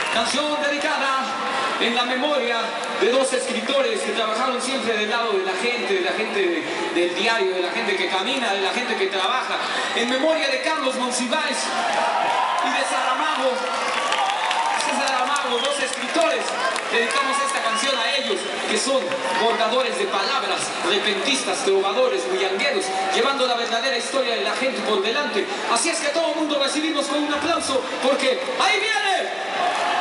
Canción dedicada en la memoria de dos escritores que trabajaron siempre del lado de la gente del diario, de la gente que camina, de la gente que trabaja. En memoria de Carlos Monsiváis y de Saramago. César Amago, dos escritores. Dedicamos esta canción a ellos, que son portadores de palabras, repentistas, trovadores, bullangueros, llevando la verdadera historia de la gente por delante. Así es que todo el mundo recibimos con un aplauso, porque ¡ahí viene!